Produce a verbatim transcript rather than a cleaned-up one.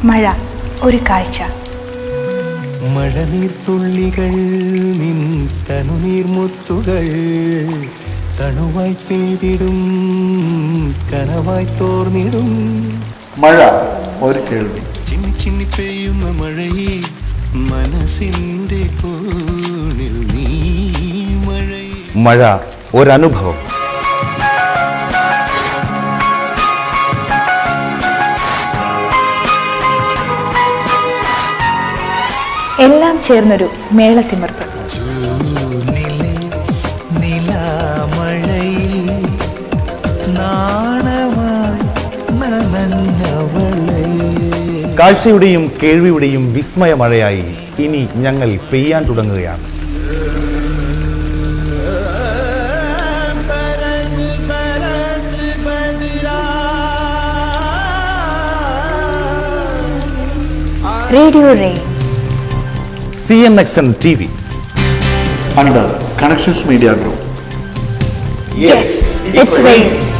മഴ ഒരു കാഴ്ച. മഴനീർത്തുള്ളികൾ നിൻ തനുനീർമുത്തുകൾ തണുവായി പെയ്തിടും കനവായി തോർന്നിടും. മഴ ഒരു കേൾവി. ചിന്നി ചിന്നി പെയ്യുന്ന മഴയെ മനസ്സിന്റെ കോണിൽ നീ മഴയെ. മഴ ഒരനുഭവം. എല്ലാം ചേർന്നൊരു മേളത്തിമിർപ്പ്. കാഴ്ചയുടെയും കേൾവിയുടെയും വിസ്മയ മഴയായി ഇനി ഞങ്ങൾ പെയ്യാൻ തുടങ്ങുകയാണ്. Radio rain, C M X N T V under Connections Media Group. yes, it's rain.